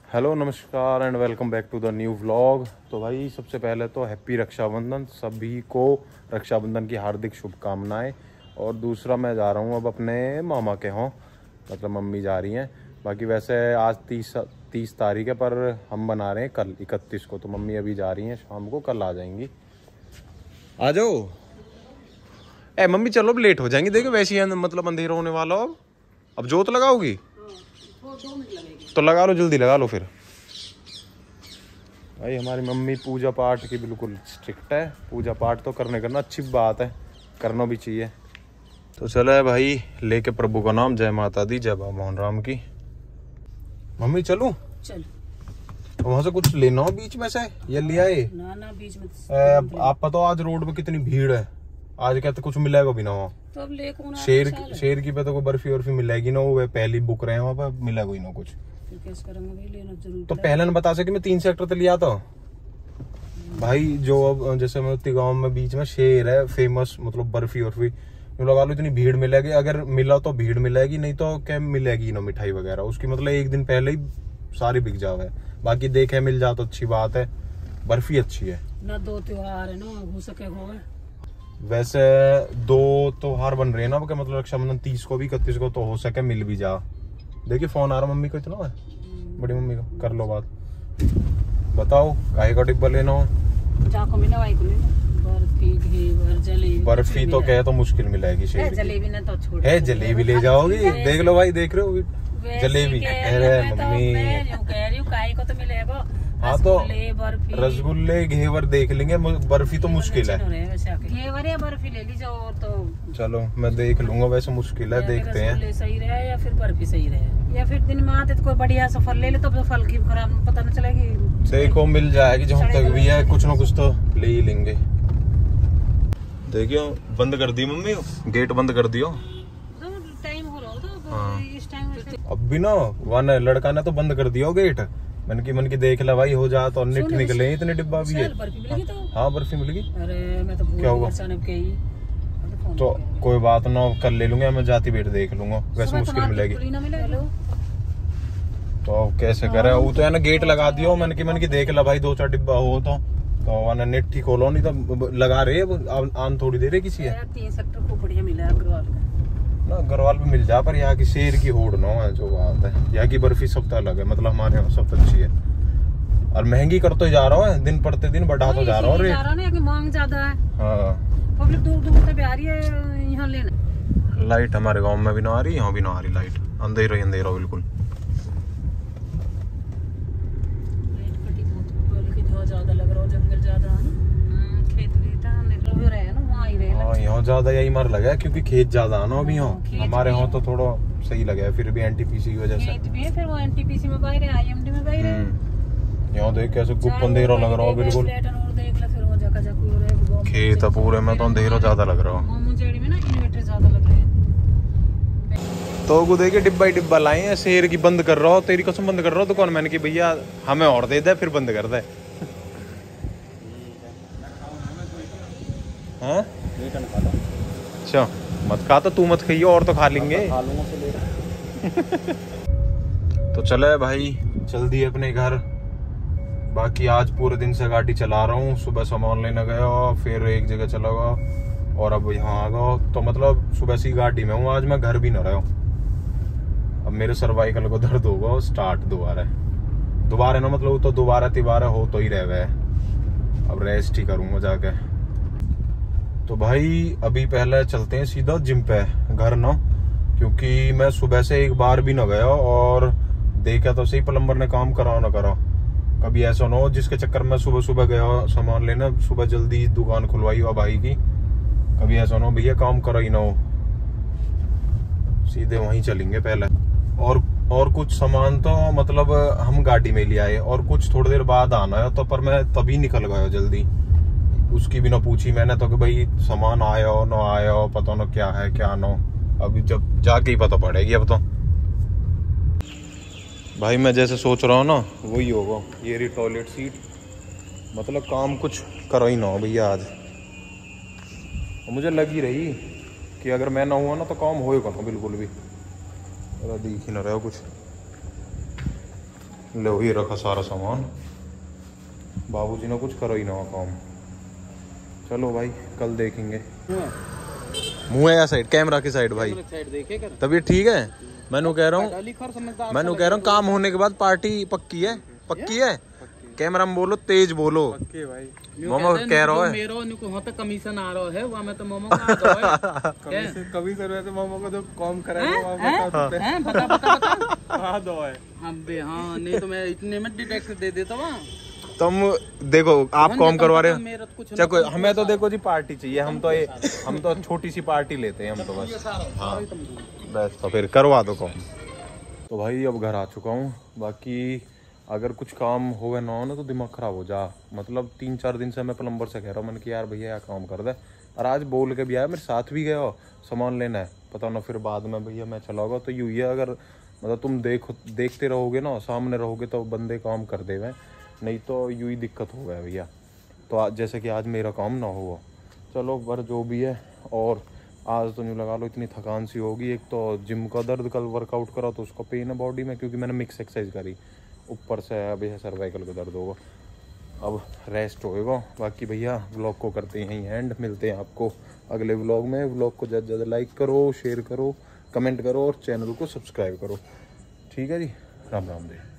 Hello नमस्कार and welcome back to the new vlog. तो भाई सबसे पहले तो हैप्पी रक्षाबंधन, सभी को रक्षाबंधन की हार्दिक शुभकामनाएं। और दूसरा मैं जा रहा हूं अब अपने मामा के यहाँ, मतलब मम्मी जा रही हैं। बाकी वैसे आज 30 तारीख है, पर हम बना रहे हैं कल 31 को। तो मम्मी अभी जा रही हैं, शाम को कल आ जाएंगी। आ जाओ ए मम्मी, चलो अब लेट हो जाएंगी। देखो वैसे ही मतलब अंधेरा होने वाला हो। अब जोत लगाओगी तो लगा लो, जल्दी लगा लो फिर। भाई हमारी मम्मी पूजा पाठ की बिल्कुल स्ट्रिक्ट है। पूजा पाठ तो करना अच्छी बात है, करना भी चाहिए। तो चलो भाई, लेके प्रभु का नाम, जय माता दी, जय बाबा मोहन राम की। मम्मी चलूं? चल। तो वहां से कुछ लेना हो बीच में से, ये लिया है ना बीच में। आप पता आज रोड पे कितनी भीड़ है। आज कहते कुछ मिलेगा भी ना वहाँ। तो अब ले कौन शेर की पे तो कोई बर्फी वर्फी मिलेगी ना, वो पहली बुक रहे हैं वहाँ पे, मिलेगा ही ना कुछ। फिर कैसे करेंगे भाई, लेना जरूर। तो पहले ने बता सके मैं 3 सेक्टर तो लिया था भाई। जो अब जैसे मोती गांव में बीच में शेर है फेमस, मतलब बर्फी वर्फी लगा लो, इतनी भीड़ मिलेगी। अगर मिला तो भीड़ मिलेगी, नहीं तो क्या मिलेगी ना मिठाई वगैरह उसकी। मतलब एक दिन पहले ही सारी बिक जावे। बाकी देखे मिल जाए तो अच्छी बात है। बर्फी अच्छी है ना, 2 त्योहार है ना, हो सके हो। वैसे 2 त्योहार बन रहे हैं ना, मतलब रक्षाबंधन 30 को भी 31 को, तो हो सके मिल भी जा। देखिए फोन आ रहा मम्मी को, इतना है बड़ी मम्मी को, कर लो बात। बताओ काय का डिब्बा लेना हो? जाको मिला वाई को लेना। बर्फी, घेवर, जलेबी। बर्फी तो कहे तो मुश्किल मिलेगी। शेर जलेबी ना तो छोड़ है, जलेबी ले जाओगी। देख लो भाई, देख रहे हो जलेबी। अरे मम्मी कह रही हूँ काय को तो मिलेगा। हाँ तो रसगुल्ले घेवर देख लेंगे, बर्फी तो मुश्किल है। घेवर या बर्फी ले ली जाओ तो। चलो मैं देख लूंगा, वैसे मुश्किल है, देखते हैं। सही रहे या फिर बर्फी सही रहे, या फिर दिन में आते तो कोई बढ़िया सा फल ले ले, तो फल की खराब पता न चलेगी। देखो मिल जाएगी जहाँ तक भी है, कुछ ना कुछ तो ले ही लेंगे। देखियो बंद कर दी मम्मी, गेट बंद कर दियो। टाइम हो रहा था इस टाइम। अब भी ना वन लड़का ने तो बंद कर दिया गेट। मन की देख ला भाई, हो जा तो निट निकले इतने डिब्बा भी है। बर्फी मिलेगी तो? हाँ बर्फी मिलेगी। अरे मैं तो क्या होगा तो कोई बात ना, कल ले लूंगा मैं, जाती बेट देख लूंगा। वैसे मुश्किल मिलेगी तो कैसे करे। वो तो है ना गेट लगा दियो। मन की देख ला भाई, 2-4 डिब्बा हो तो नेट ठीक खोलो, नहीं तो लगा रहे आन थोड़ी दे रहे किसी है। 3 सेक्टर को बढ़िया मिला है अग्रवाल ना, अग्रवाल पे मिल जा, पर यहाँ की शेर की होड़ ना है जो बात है। यहाँ की बर्फी सबसे अलग है, मतलब हमारे यहाँ सबसे अच्छी है। और महंगी करते जा रहा है, दिन पड़ते दिन बढ़ा तो जा रहा हूँ रेट। मांग ज्यादा है। हाँ पब्लिक दूर दूर से भी आ रही है यहाँ लेने। लाइट हमारे गांव में भी ना आ रही, यहाँ भी ना आ रही लाइट। अंधेरा ही अंधेरा बिल्कुल। ज्यादा लग रहा है, जंगल ज्यादा है ना, खेत भी रहे ना, वहाँ ही रहे। हाँ यहाँ ज्यादा यही मर लगा है, क्योंकि खेत ज्यादा है ना अभी यहाँ। हमारे यहाँ तो थोड़ा सही लगा है, फिर भी एनटीपीसी की वजह से। खेत भी है, फिर वो एनटीपीसी में बाहर है, आईएमडी में बाहर है। यहाँ देख कैसे गुप्त अंधेरा लग रहा है बिल्कुल। खेत पूरे में तो अंधेरा ज्यादा लग रहा है। तो वो देखे डिब्बा ही डिब्बा लाए हैं, शेर की बंद कर रहा हो, तेरी कसम बंद कर रहा हो दुकान। मैंने की भैया हमें और दे दे, फिर बंद कर दे। हाँ अच्छा मत खा, तो तू मत खाइयो, और तो खा लेंगे। तो चले भाई जल्दी अपने घर। बाकी आज पूरे दिन से गाड़ी चला रहा हूँ। सुबह सामान लेने गया, फिर एक जगह चला गया, और अब यहाँ आ गया। तो मतलब सुबह से गाड़ी में हूँ, आज मैं घर भी न रहा हूँ। अब मेरे सर्वाइकल को दर्द होगा स्टार्ट दोबारा ना, मतलब तो दोबारा हो तो ही रह गए। अब रेस्ट ही करूंगा जाके। तो भाई अभी पहले चलते हैं सीधा जिम पे, घर ना, क्योंकि मैं सुबह से एक बार भी न गया। और देखा तो सही प्लम्बर ने काम करा ना करा। कभी ऐसा ना हो जिसके चक्कर में सुबह सुबह गया सामान लेना, सुबह जल्दी दुकान खुलवाई हो भाई की, कभी ऐसा ना हो भैया काम करा ही ना हो। सीधे वहीं चलेंगे पहले। और कुछ सामान तो मतलब हम गाड़ी में ले आए, और कुछ थोड़ी देर बाद आना है। तो पर मैं तभी निकल गया जल्दी, उसकी भी ना पूछी मैंने तो कि भाई सामान आया हो ना आया हो, पता ना क्या है क्या ना। अभी जब जाके ही पता पड़ेगी। अब तो भाई मैं जैसे सोच रहा हूँ ना वही होगा। ये रही टॉयलेट सीट, मतलब काम कुछ करो ही ना हो भैया आज। मुझे लग ही रही कि अगर मैं ना हुआ ना तो काम होएगा ना बिल्कुल भी। दिख ही ना रहा कुछ। लो ही रखा सारा सामान, बाबूजी ने कुछ करो ही ना काम। चलो भाई कल देखेंगे। मुँह है या साइड, कैमरा की साइड भाई, तबीयत ठीक है। मैंने कह रहा हूँ काम होने के बाद पार्टी पक्की है, पक्की है। कैमरा में बोलो, तेज बोलो भाई। मोमो कह रहा है मेरे कमीशन आ रहा है वहाँ में, तो मोमो का कमीशन है तो मोमो को तो कम करेगा। हाँ नहीं तो मैं इतने में डिटेक्ट दे देता वहाँ। तुम देखो आप कॉम करवा रहे हो, चलो हमें तो देखो जी पार्टी चाहिए, हम तो छोटी सी पार्टी लेते हैं हम तो बस। हाँ बस तो फिर करवा दो कॉम। तो भाई अब घर आ चुका हूँ। बाकी अगर कुछ काम होगा ना तो दिमाग खराब हो जा। मतलब 3-4 दिन से मैं प्लम्बर से कह रहा हूँ, मैंने कि यार भैया यार काम कर दे, और आज बोल के भी आया, मेरे साथ भी गया सामान लेना है, पता ना फिर बाद में भैया मैं चला गया। तो यूँ ही है, अगर मतलब तुम देखते रहोगे ना, सामने रहोगे तो बंदे काम कर देवे, नहीं तो यूँ ही दिक्कत हो गया भैया। तो आज जैसे कि आज मेरा काम ना हुआ, चलो पर जो भी है। और आज तो यूँ लगा लो इतनी थकान सी होगी। एक तो जिम का दर्द, कल वर्कआउट करा तो उसका पेन है बॉडी में, क्योंकि मैंने मिक्स एक्सरसाइज करी, ऊपर से अभी सर्वाइकल का दर्द होगा, अब रेस्ट होएगा। बाकी भैया व्लॉग को करते हैं यहीं एंड, मिलते हैं आपको अगले व्लॉग में। व्लॉग को ज़्यादा से ज़्यादा लाइक करो, शेयर करो, कमेंट करो और चैनल को सब्सक्राइब करो। ठीक है जी, राम राम दे।